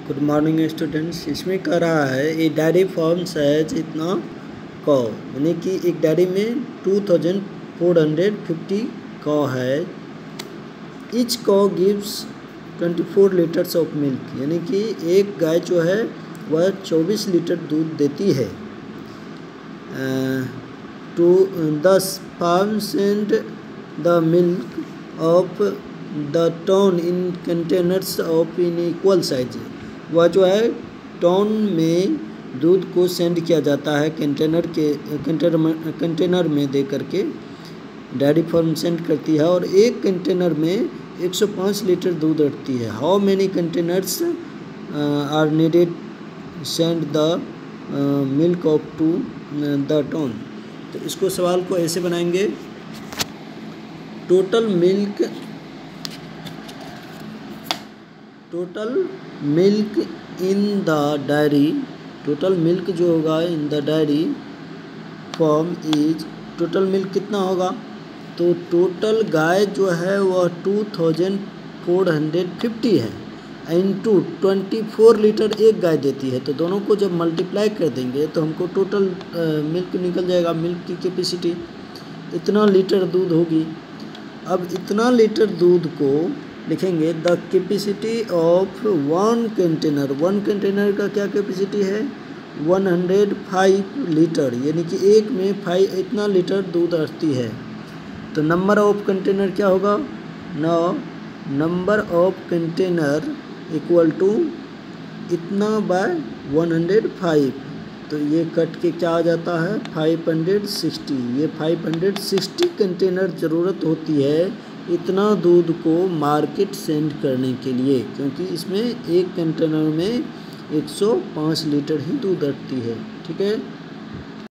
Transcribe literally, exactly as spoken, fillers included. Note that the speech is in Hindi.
Good morning students. इसमें कह रहा है ए डायरी फॉर्म्स एज इतना कॉ, यानी कि एक डायरी में two thousand four hundred fifty cow है। Each cow gives twenty four litres of milk, यानी कि एक गाय जो है वह चौबीस लीटर दूध देती है। टू दस farms and the milk of the ton in containers of in equal size, वह जो है टोन में दूध को सेंड किया जाता है कंटेनर के कंटेनर में कंटेनर में दे करके डेयरी फार्म सेंड करती है, और एक कंटेनर में एक सौ पाँच लीटर दूध रखती है। How many containers are needed send the milk of to the ton. तो इसको सवाल को ऐसे बनाएंगे, total milk total milk in the dairy, total milk जो होगा in the dairy farm is, total milk कितना होगा, तो टोटल गाय जो है वह two thousand four hundred fifty है, इनटू ट्वेंटी फोर लीटर एक गाय देती है। तो दोनों को जब मल्टीप्लाई कर देंगे तो हमको टोटल मिल्क निकल जाएगा। मिल्क की कैपेसिटी इतना लीटर दूध होगी। अब इतना लीटर दूध को लिखेंगे the capacity of one container, one container का क्या कैपेसिटी है, वन हंड्रेड फाइव लीटर, यानी कि एक में फाइव इतना लीटर दूध रखती है। तो नंबर ऑफ कंटेनर क्या होगा, नौ number of container equal to इतना बाय वन हंड्रेड फाइव, तो ये कट के क्या आ जाता है फाइव हंड्रेड सिक्सटी। ये फाइव हंड्रेड सिक्सटी कंटेनर ज़रूरत होती है इतना दूध को मार्केट सेंड करने के लिए, क्योंकि इसमें एक कंटेनर में एक सौ पाँच लीटर ही दूध रखती है। ठीक है।